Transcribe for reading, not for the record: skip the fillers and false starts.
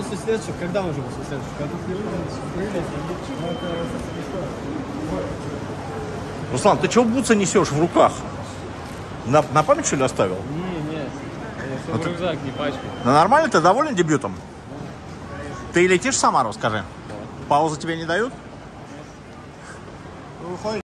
после следующего, когда мы уже после следующего? Руслан, ты чего бутсы несешь в руках? На память, что ли, оставил? Нет. Чтобы рюкзак не пачкать. Ну нормально, ты доволен дебютом? Ты летишь в Самару, скажи? Паузы тебе не дают? Выходит.